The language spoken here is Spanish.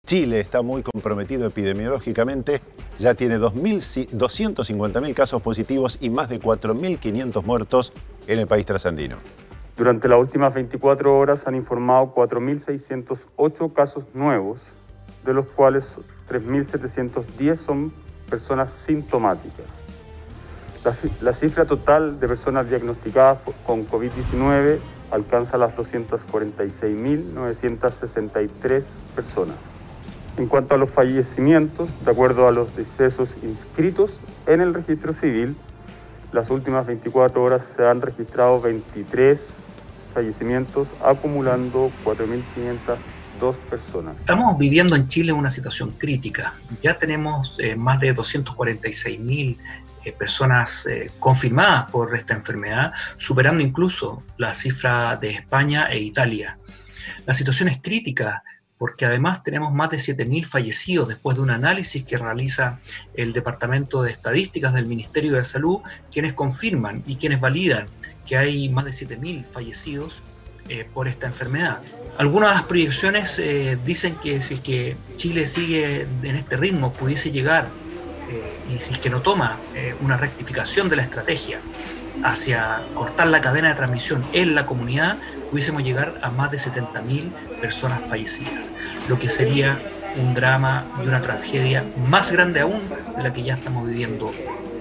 Chile está muy comprometido epidemiológicamente, ya tiene 250.000 casos positivos y más de 4.500 muertos en el país trasandino. Durante las últimas 24 horas han informado 4.608 casos nuevos, de los cuales 3.710 son personas sintomáticas. La cifra total de personas diagnosticadas con COVID-19 alcanza las 246.963 personas. En cuanto a los fallecimientos, de acuerdo a los decesos inscritos en el registro civil, las últimas 24 horas se han registrado 23 fallecimientos, acumulando 4.502 personas. Estamos viviendo en Chile una situación crítica. Ya tenemos más de 246.000 personas confirmadas por esta enfermedad, superando incluso la cifra de España e Italia. La situación es crítica porque además tenemos más de 7.000 fallecidos después de un análisis que realiza el Departamento de Estadísticas del Ministerio de Salud, quienes confirman y quienes validan que hay más de 7.000 fallecidos por esta enfermedad. Algunas proyecciones dicen que si es que Chile sigue en este ritmo, pudiese llegar, y si es que no toma una rectificación de la estrategia hacia cortar la cadena de transmisión en la comunidad, pudiésemos llegar a más de 70.000 personas fallecidas, lo que sería un drama y una tragedia más grande aún de la que ya estamos viviendo